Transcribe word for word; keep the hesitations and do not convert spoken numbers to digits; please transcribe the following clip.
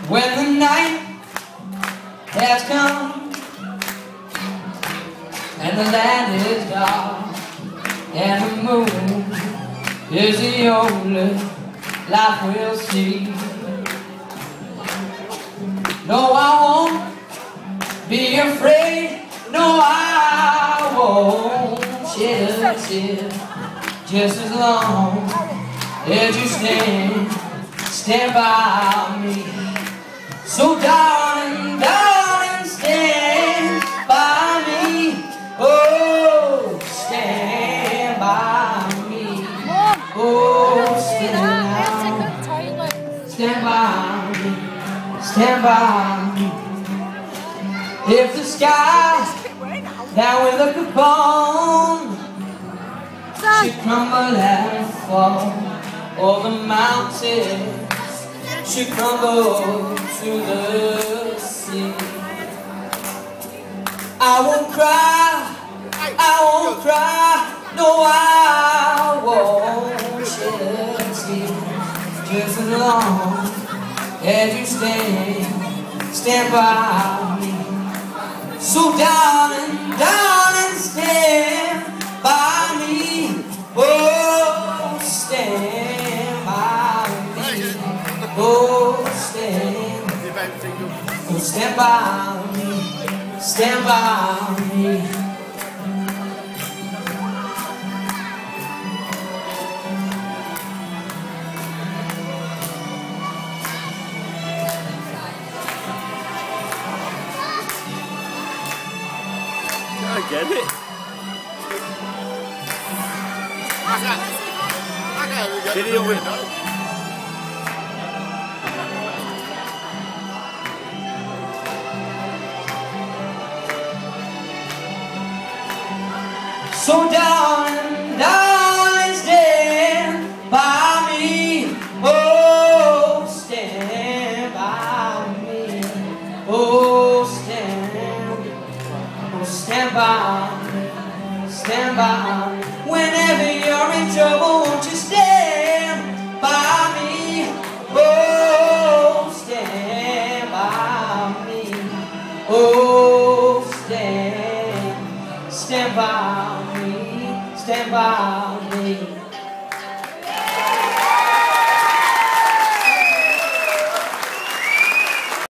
When the night has come and the land is dark and the moon is the only light we'll see. No, I won't be afraid. No, I won't shed a tear. Just as long as you stand, stand by me. So darling, darling, stand by me. Oh, stand by me. Oh, stand by, stand by me. Stand by me. If the sky that we look upon should crumble and fall, or the mountains should crumble to the sea, I won't cry, I won't cry, no, I won't shed a tear. Just as long as you stand, stand by me. So darling, darling, stand by me. Oh, stand by me. Oh, stand. Oh, stand by me. Stand by me. I get it. Video window. So darling, darling, stand by me. Oh, stand by me. Oh, stand. Oh, stand by me. Stand by me. Whenever you're in trouble, won't you stand by me? Oh, stand by me. Oh, stand. Stand by me. Stand by me.